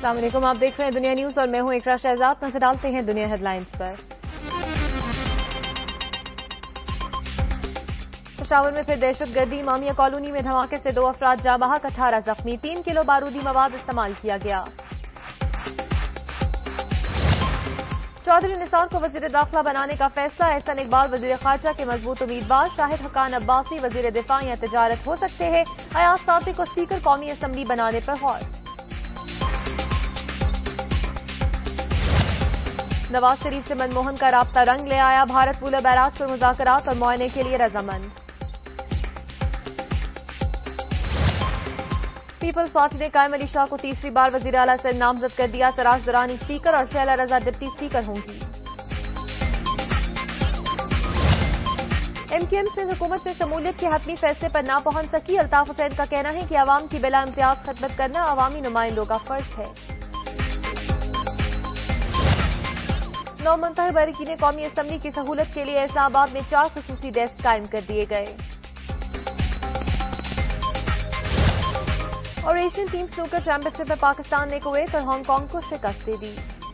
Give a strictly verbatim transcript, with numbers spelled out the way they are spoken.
السلام علیکم، آپ دیکھ رہے ہیں دنیا نیوز اور میں ہوں اقرا شہزاد۔ نظر ڈالتے ہیں دنیا ہیڈ لائنز پر۔ پشاور میں پھر دہشت گردی، مامیہ کالونی میں دھماکے سے دو افراد جاں بحق، اٹھارہ زخمی، تین کلو بارودی مواد استعمال کیا گیا۔ چودھری نثار کو وزیر داخلہ بنانے کا فیصلہ، احسن اقبال وزیر خارجہ کے مضبوط امیدوار، شاہد حقان عباسی وزیر دفاع یا تجارت ہو سکتے ہیں، ایاز صادق کو اسپیکر قومی اسمبلی بنانے پر غور۔ نواز شریف سے منموہن کا رابطہ رنگ لے آیا، بھارت بولر بیراج پر مذاکرات اور معائنے کے لیے رضامند۔ پیپلز پارٹی نے قائم علی شاہ کو تیسری بار وزیر اعلیٰ سے نامزد کر دیا، سراج درانی اسپیکر اور شیلہ رضا ڈپٹی اسپیکر ہوں گی۔ ایم کیو ایم سے حکومت میں شمولیت کے حتمی فیصلے پر نہ پہنچ سکی، الطاف حسین کا کہنا ہے کہ عوام کی بلا امتیاز خدمت کرنا عوامی نمائندوں کا فرض ہے۔ نو منتخب اراکین قومی اسمبلی کی سہولت کے لیے اسلام آباد میں چار خصوصی ڈیسک قائم کر دیے گئے۔ اور Asian team snooker championship میں پاکستان نے کویت اور ہانگ کانگ کو شکست دے دی۔